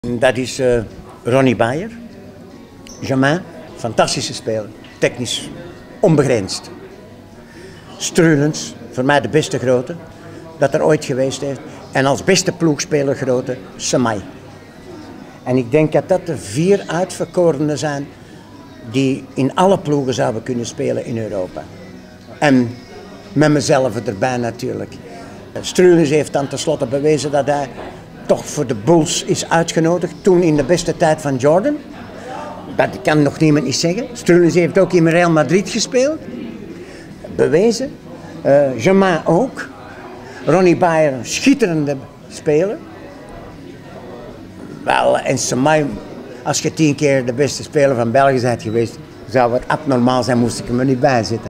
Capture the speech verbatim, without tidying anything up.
Dat is uh, Ronnie Bayer. Jamin, fantastische speler. Technisch onbegrensd. Strulens, voor mij de beste grote dat er ooit geweest heeft. En als beste ploegspeler grote, Semai. En ik denk dat dat de vier uitverkorenen zijn die in alle ploegen zouden kunnen spelen in Europa. En met mezelf erbij natuurlijk. Strulens heeft dan tenslotte bewezen dat hij toch voor de Bulls is uitgenodigd. Toen in de beste tijd van Jordan. Dat kan nog niemand niet zeggen. Strulens heeft ook in Real Madrid gespeeld. Bewezen. Uh, Jamin ook. Ronnie Bayer, een schitterende speler. Wel, en Semai, als je tien keer de beste speler van België bent geweest, zou het abnormaal zijn, moest ik hem er niet bij zitten.